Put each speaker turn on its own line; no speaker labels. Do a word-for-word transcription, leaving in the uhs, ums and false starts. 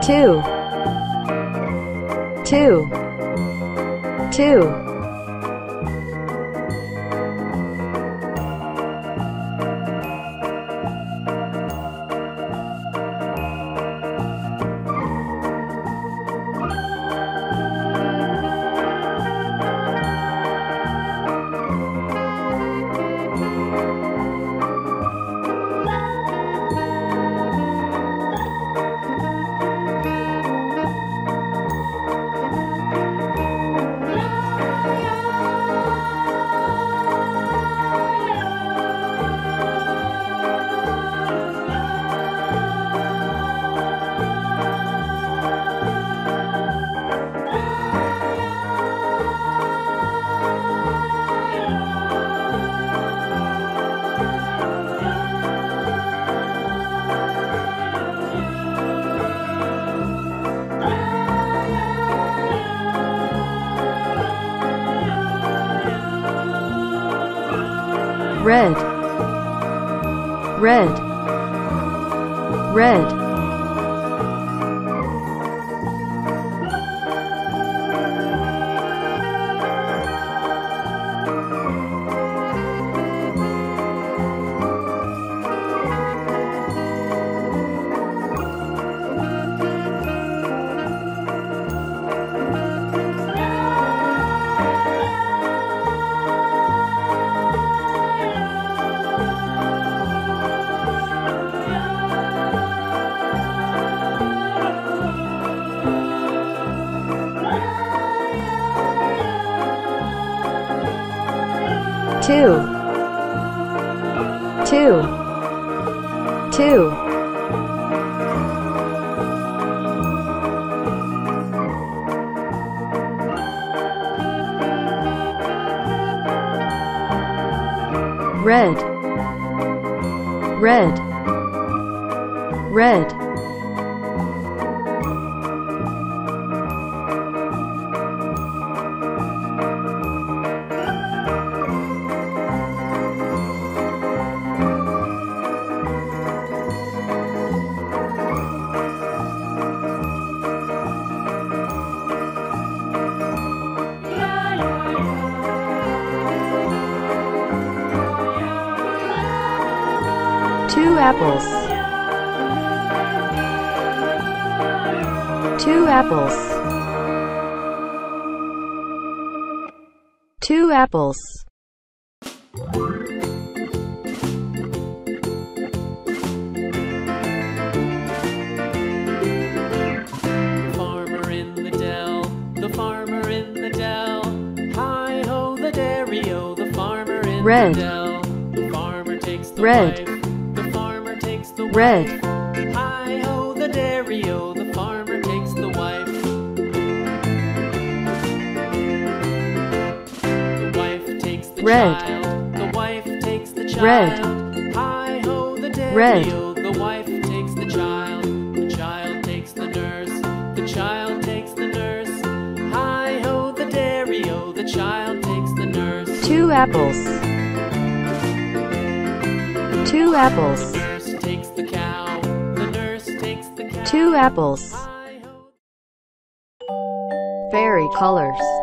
two, two, two. Red, red, red. Two, two, two. Red, red, red. Two apples. Two apples. Two apples.
Farmer in the dell, the farmer in the dell. Hi-ho the dairy-o, the farmer in
Red.
the dell. The farmer takes the
Red.
wife. The
Red.
Hi-ho the dairy-o, the farmer takes the wife. The wife takes the
Red.
child. The wife takes the child.
Red.
Hi-ho the
Red.
dairy-o, the wife takes the child. The child takes the nurse. The child takes the nurse. Hi-ho the dairy-o, the child takes the nurse.
Two apples. Two apples.
Takes the cow, the nurse takes the cow.
Two apples. Fairy colors.